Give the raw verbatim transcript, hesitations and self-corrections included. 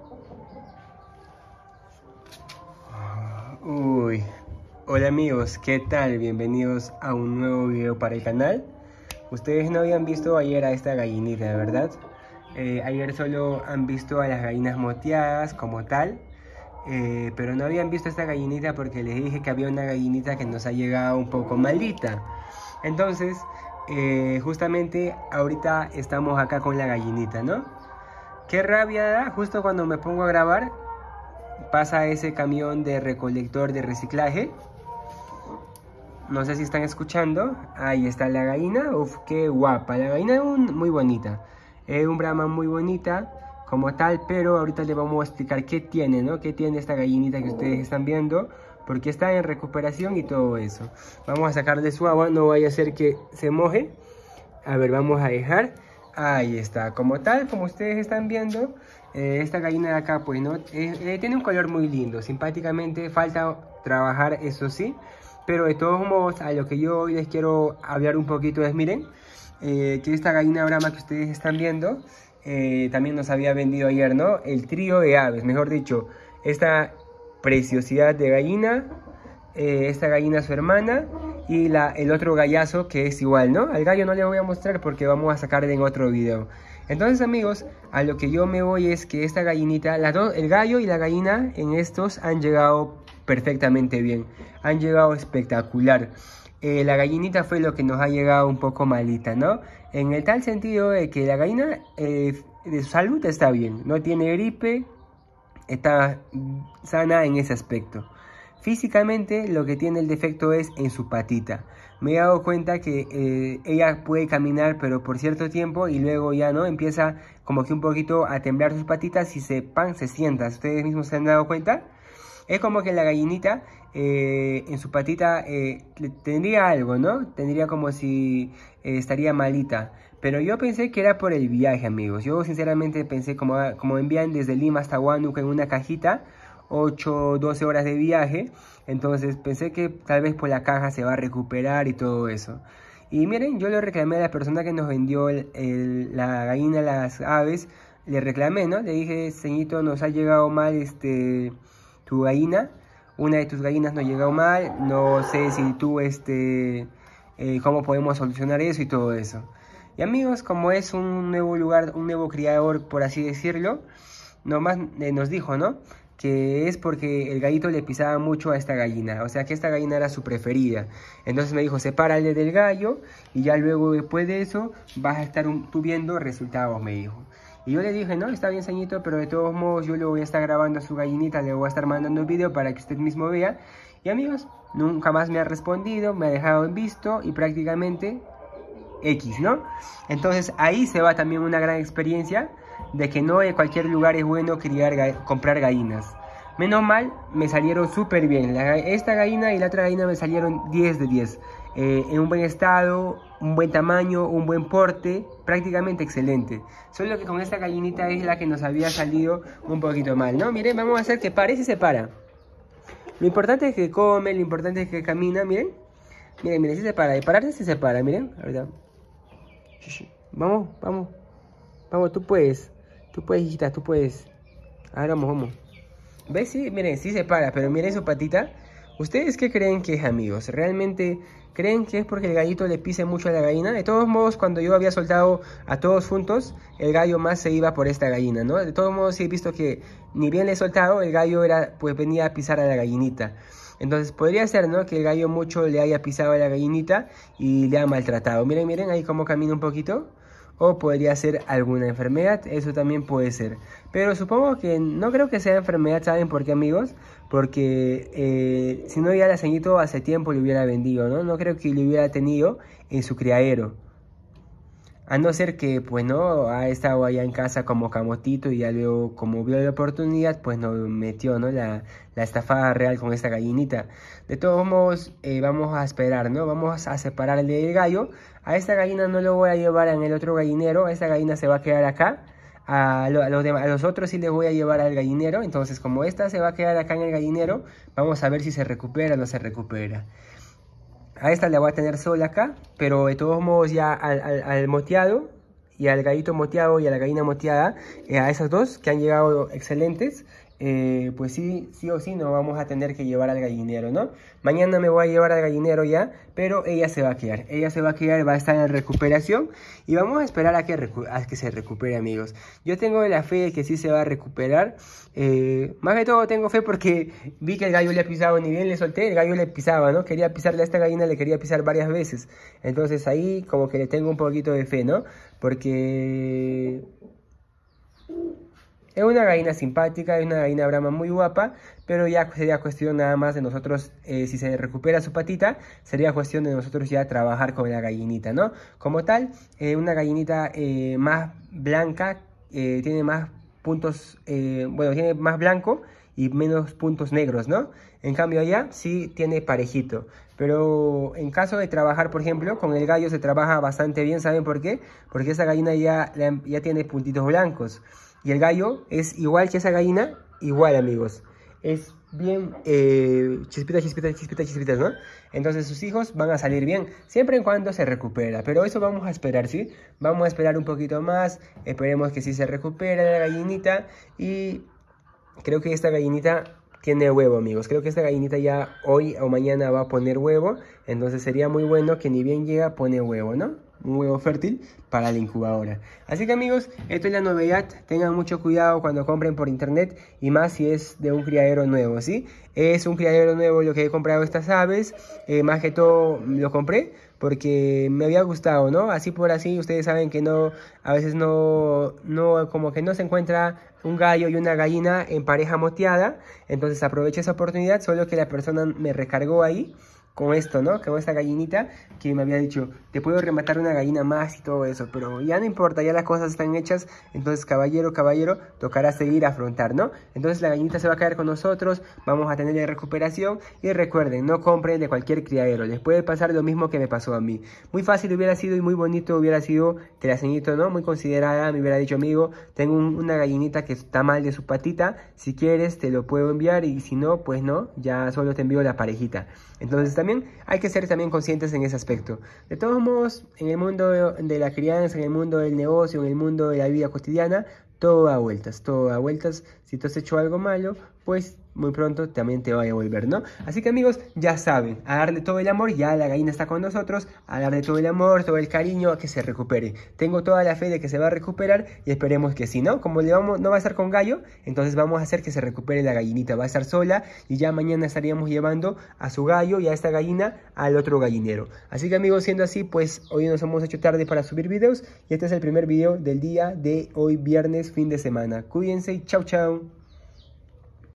Uy, hola amigos, ¿qué tal? Bienvenidos a un nuevo video para el canal. Ustedes no habían visto ayer a esta gallinita, ¿verdad? Eh, ayer solo han visto a las gallinas moteadas como tal, eh, pero no habían visto a esta gallinita porque les dije que había una gallinita que nos ha llegado un poco maldita. Entonces, eh, justamente ahorita estamos acá con la gallinita, ¿no? Qué rabia da, justo cuando me pongo a grabar, pasa ese camión de recolector de reciclaje. No sé si están escuchando. Ahí está la gallina. Uf, qué guapa. La gallina es un, muy bonita. Es un Brahman muy bonita como tal, pero ahorita le vamos a explicar qué tiene, ¿no? Qué tiene esta gallinita que ustedes están viendo, porque está en recuperación y todo eso. Vamos a sacarle su agua, no vaya a ser que se moje. A ver, vamos a dejar. Ahí está, como tal, como ustedes están viendo, eh, esta gallina de acá, pues, ¿no? Eh, eh, tiene un color muy lindo, simpáticamente, falta trabajar, eso sí, pero de todos modos, a lo que yo hoy les quiero hablar un poquito es, miren, eh, que esta gallina Brahma que ustedes están viendo, eh, también nos había vendido ayer, ¿no? El trío de aves, mejor dicho, esta preciosidad de gallina, eh, esta gallina su hermana, y la, el otro gallazo que es igual, ¿no? Al gallo no le voy a mostrar porque vamos a sacarle en otro video. Entonces, amigos, a lo que yo me voy es que esta gallinita, las dos, el gallo y la gallina en estos han llegado perfectamente bien. Han llegado espectacular. Eh, la gallinita fue lo que nos ha llegado un poco malita, ¿no? En el tal sentido de que la gallina eh, de su salud está bien. No tiene gripe, está sana en ese aspecto. Físicamente lo que tiene el defecto es en su patita. Me he dado cuenta que eh, ella puede caminar pero por cierto tiempo y luego ya no, empieza como que un poquito a temblar sus patitas y se, pan, se sienta. ¿Ustedes mismos se han dado cuenta? Es como que la gallinita eh, en su patita eh, tendría algo, ¿no? Tendría como si eh, estaría malita. Pero yo pensé que era por el viaje, amigos. Yo sinceramente pensé como, como envían desde Lima hasta Huánuco en una cajita, ocho, doce horas de viaje, entonces pensé que tal vez por la caja se va a recuperar y todo eso. Y miren, yo le reclamé a la persona que nos vendió el, el, la gallina, las aves, le reclamé, ¿no? Le dije, señorito, nos ha llegado mal este tu gallina, una de tus gallinas nos ha llegado mal, no sé si tú, este, eh, cómo podemos solucionar eso y todo eso. Y amigos, como es un nuevo lugar, un nuevo criador, por así decirlo, nomás eh, nos dijo, ¿no? Que es porque el gallito le pisaba mucho a esta gallina, o sea que esta gallina era su preferida. Entonces me dijo, sepárale del gallo y ya luego después de eso vas a estar un, tú viendo resultados, me dijo. Y yo le dije, no, está bien, señorito, pero de todos modos yo le voy a estar grabando a su gallinita, le voy a estar mandando un video para que usted mismo vea. Y amigos, nunca más me ha respondido, me ha dejado en visto y prácticamente X, ¿no? Entonces ahí se va también una gran experiencia de que no en cualquier lugar es bueno criar, comprar gallinas. Menos mal, me salieron súper bien. La, esta gallina y la otra gallina me salieron diez de diez. Eh, en un buen estado, un buen tamaño, un buen porte, prácticamente excelente. Solo que con esta gallinita es la que nos había salido un poquito mal, ¿no? Miren, vamos a hacer que pare y se para. Lo importante es que come, lo importante es que camina, miren. Miren, miren, si se para. De pararse si se para, miren. Ahorita. Vamos, vamos. Vamos, tú puedes. Tú puedes, hijita, tú puedes. Ahora vamos, vamos. ¿Ves? Sí, miren, sí se para, pero miren su patita. ¿Ustedes qué creen que es, amigos? ¿Realmente creen que es porque el gallito le pise mucho a la gallina? De todos modos, cuando yo había soltado a todos juntos, el gallo más se iba por esta gallina, ¿no? De todos modos, sí he visto que ni bien le he soltado, el gallo era, pues venía a pisar a la gallinita. Entonces podría ser, ¿no? Que el gallo mucho le haya pisado a la gallinita y le ha maltratado. Miren, miren, ahí cómo camina un poquito. O podría ser alguna enfermedad, eso también puede ser. Pero supongo que no creo que sea enfermedad, ¿saben por qué, amigos? Porque eh, si no ya la ceñito hace tiempo le hubiera vendido, ¿no? No creo que le hubiera tenido en su criadero. A no ser que, pues, no, ha estado allá en casa como camotito y ya luego, como vio la oportunidad, pues nos metió, ¿no? La, la estafada real con esta gallinita. De todos modos, eh, vamos a esperar, ¿no? Vamos a separarle el gallo. A esta gallina no lo voy a llevar en el otro gallinero. Esta gallina se va a quedar acá. A, lo, a, los demás, a los otros sí les voy a llevar al gallinero. Entonces, como esta se va a quedar acá en el gallinero, vamos a ver si se recupera o no se recupera. A esta la voy a tener sola acá, pero de todos modos ya al, al, al moteado y al gallito moteado y a la gallina moteada, eh, a esas dos que han llegado excelentes, eh, pues sí, sí o sí nos vamos a tener que llevar al gallinero, ¿no? Mañana me voy a llevar al gallinero ya, pero ella se va a quedar, ella se va a quedar, va a estar en recuperación y vamos a esperar a que, a que se recupere, amigos. Yo tengo la fe de que sí se va a recuperar, eh, más que todo tengo fe porque vi que el gallo le ha pisado, ni bien le solté, el gallo le pisaba, ¿no? Quería pisarle a esta gallina, le quería pisar varias veces, entonces ahí como que le tengo un poquito de fe, ¿no? Porque es una gallina simpática, es una gallina brahma muy guapa, pero ya sería cuestión nada más de nosotros, eh, si se recupera su patita, sería cuestión de nosotros ya trabajar con la gallinita, ¿no? Como tal, eh, una gallinita eh, más blanca, eh, tiene más puntos, eh, bueno, tiene más blanco y menos puntos negros, ¿no? En cambio allá sí tiene parejito. Pero en caso de trabajar, por ejemplo, con el gallo se trabaja bastante bien, ¿saben por qué? Porque esa gallina ya, ya tiene puntitos blancos. Y el gallo es igual que esa gallina, igual, amigos. Es bien eh, chispita, chispita, chispita, chispitas, ¿no? Entonces sus hijos van a salir bien, siempre y cuando se recupera. Pero eso vamos a esperar, ¿sí? Vamos a esperar un poquito más. Esperemos que sí se recupere la gallinita. Y creo que esta gallinita tiene huevo, amigos. Creo que esta gallinita ya hoy o mañana va a poner huevo. Entonces sería muy bueno que ni bien llega, pone huevo, ¿no? Un huevo fértil para la incubadora. Así que, amigos, esto es la novedad. Tengan mucho cuidado cuando compren por internet y más si es de un criadero nuevo, ¿sí? Es un criadero nuevo lo que he comprado estas aves. Eh, más que todo lo compré porque me había gustado, ¿no? Así por así, ustedes saben que no, a veces no, no, como que no se encuentra un gallo y una gallina en pareja moteada. Entonces aproveché esa oportunidad, solo que la persona me recargó ahí con esto, ¿no? Con esta gallinita que me había dicho, te puedo rematar una gallina más y todo eso, pero ya no importa, ya las cosas están hechas, entonces caballero, caballero, tocará seguir a afrontar, ¿no? Entonces la gallinita se va a quedar con nosotros, vamos a tener la recuperación y recuerden, no compren de cualquier criadero, les puede pasar lo mismo que me pasó a mí. Muy fácil hubiera sido y muy bonito hubiera sido que la señorita, ¿no? Muy considerada, me hubiera dicho, amigo, tengo un, una gallinita que está mal de su patita, si quieres te lo puedo enviar y si no, pues no, ya solo te envío la parejita. Entonces también hay que ser también conscientes en ese aspecto. De todos modos, en el mundo de la crianza, en el mundo del negocio, en el mundo de la vida cotidiana, todo da vueltas, todo da vueltas. Si tú has hecho algo malo, pues muy pronto también te va a devolver, ¿no? Así que, amigos, ya saben, a darle todo el amor, ya la gallina está con nosotros, a darle todo el amor, todo el cariño, a que se recupere. Tengo toda la fe de que se va a recuperar y esperemos que sí, ¿no? Como le vamos, no va a estar con gallo, entonces vamos a hacer que se recupere la gallinita, va a estar sola y ya mañana estaríamos llevando a su gallo y a esta gallina al otro gallinero. Así que, amigos, siendo así, pues hoy nos hemos hecho tarde para subir videos y este es el primer video del día de hoy, viernes, fin de semana. Cuídense y chau, chau.